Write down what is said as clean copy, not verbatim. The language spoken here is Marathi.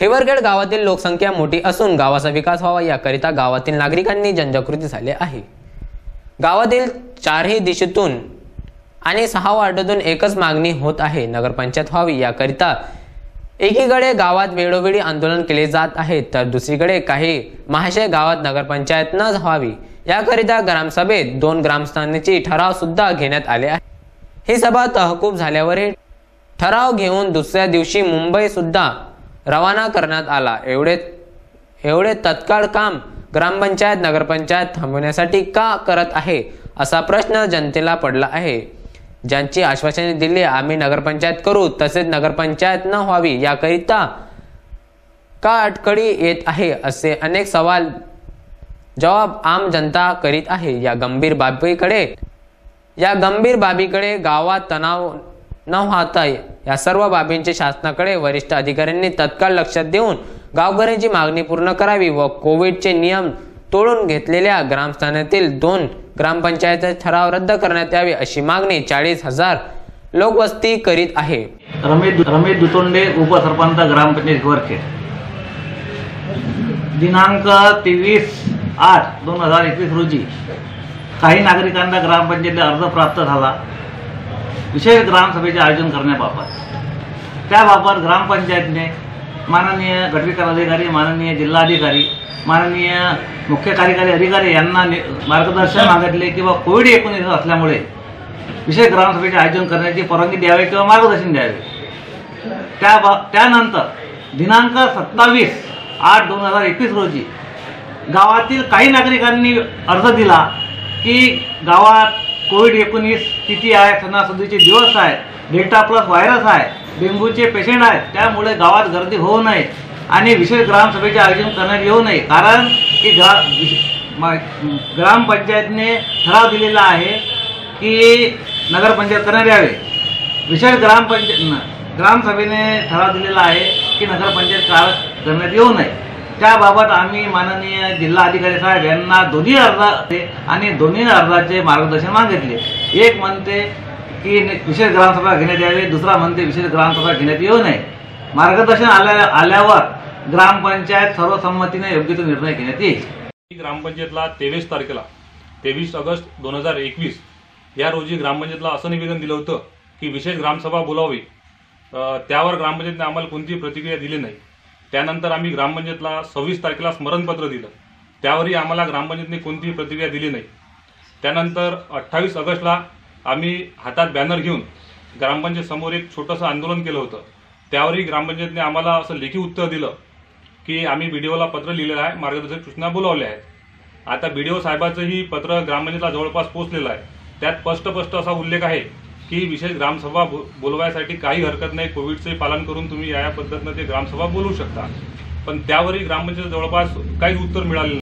हेवरगेड गावातील लोकसंख्या मोठी असून गावाचा विकास व्हावा याकरिता गावातील नागरिकांनी जनजागृती झाले आहे। गावातील चारही दिशेतून आणि 6 वार्डातून एकच मागणी होत आहे, नगरपंचायत व्हावी याकरिता। एकीकडे गावात वेळोवेळी आंदोलन केले जात आहे, तर दुसरीकडे काही महाशय गावात नगरपंचायत न व्हावी याकरिता ग्रामसभेत 2 ग्रामस्थांची ठराव सुद्धा घेण्यात आले आहे। ही सभा तहकूब झाल्यावर हे ठराव घेऊन दुसऱ्या दिवशी मुंबई सुद्धा रवाना करण्यात आला। एवढे तत्काळ काम ग्रामपंचायत नगरपंचायत थांबवण्यासाठी का करत आहे असा प्रश्न जनतेला पडला आहे। ज्यांची आश्वासने दिली आम्ही नगरपंचायत करू, तसेच नगरपंचायत न व्हावी याकरिता का अडचणी येत आहे असे अनेक सवाल जवाब आम जनता करीत आहे। या गंभीर बाबीकडे गावात तणाव न होता या सर्व बाबींचे शासनाकडे वरिष्ठ अधिकाऱ्यांनी तत्काळ लक्षात देऊन गावकऱ्यांची मागणी पूर्ण करावी व कोविडचे नियम तोडून घेतलेल्या ग्रामस्थानातील 2 ग्रामपंचायत ठराव रद्द करण्यात यावे अशी मागणी 40,000 लोकवस्ती करीत आहे। रमेश दुतोंडे, उपसरपंच ग्रामपंचायत हेवरखेड। दिनांक 23/8/2021 रोजी काही नागरिकांना ग्रामपंचायतीला अर्ज प्राप्त झाला विशेष ग्रामसभेचे आयोजन करण्याबाबत। त्याबाबत ग्रामपंचायतने माननीय गटविकास अधिकारी, माननीय जिल्हाधिकारी, माननीय मुख्य कार्यकारी अधिकारी यांना मार्गदर्शन मागितले किंवा कोविड-19 असल्यामुळे विशेष ग्रामसभेचे आयोजन करण्याची परवानगी द्यावी किंवा मार्गदर्शन द्यावे। त्यानंतर दिनांक 27/8/2021 रोजी गावातील काही नागरिकांनी अर्ज दिला की गावात कोविड-19 स्थिती आहे, सणासुदीचे दिवस आहेत, डेल्टा प्लस व्हायरस आहे, डेंग्यूचे पेशंट आहेत, त्यामुळे गावात गर्दी होऊ नये आणि विशेष ग्रामसभेचे आयोजन करण्यात येऊ नये। कारण की ग्रामपंचायतने ठराव दिलेला आहे की नगरपंचायत करण्यात यावे। विशेष ग्रामसभेने ठराव दिलेला आहे की नगरपंचायत करण्यात येऊ नये। त्याबाबत आम्ही माननीय जिल्हाधिकारी साहेब यांना दोन्ही अर्ज आणि दोन्ही अर्जाचे मार्गदर्शन मागितले। एक म्हणते की विशेष ग्रामसभा घेण्यात यावी, दुसरा म्हणते विशेष ग्रामसभा घेण्यात येऊ नये। मार्गदर्शन आल्यावर ग्रामपंचायत सर्वसंमतीने योग्य तो निर्णय घेण्यात येईल। ग्रामपंचायतला 23 तारखेला 23 ऑगस्ट 2021 या रोजी ग्रामपंचायतला असं निवेदन दिलं होतं की विशेष ग्रामसभा बोलावी। त्यावर ग्रामपंचायतने आम्हाला कोणतीही प्रतिक्रिया दिली नाही। त्यानंतर आम्ही ग्रामपंचायतला 26 तारखेला स्मरणपत्र दिलं, त्यावरही आम्हाला ग्रामपंचायतने कोणतीही प्रतिक्रिया दिली नाही। त्यानंतर 28 ऑगस्टला आम्ही हातात बॅनर घेऊन ग्रामपंचायत समोर एक छोटंसं आंदोलन केलं होतं। त्यावरही ग्रामपंचायतने आम्हाला असं लेखी उत्तर दिलं की आम्ही बीडीओला पत्र लिहिलेलं आहे, मार्गदर्शक सूचना बोलावल्या आहेत। आता बीडीओ साहेबाचंही पत्र ग्रामपंचायतला जवळपास पोहोचलेलं आहे। त्यात स्पष्ट असा उल्लेख आहे की विशेष ग्रामसभा बोलवायसाठी काही हरकत नाही, कोविडचे पालन करून तुम्ही या पद्धतीने ते ग्रामसभा बोलवू शकता। पण त्यावरही ग्रामपंचायत जवळपास काहीच उत्तर मिळालेलं नाही।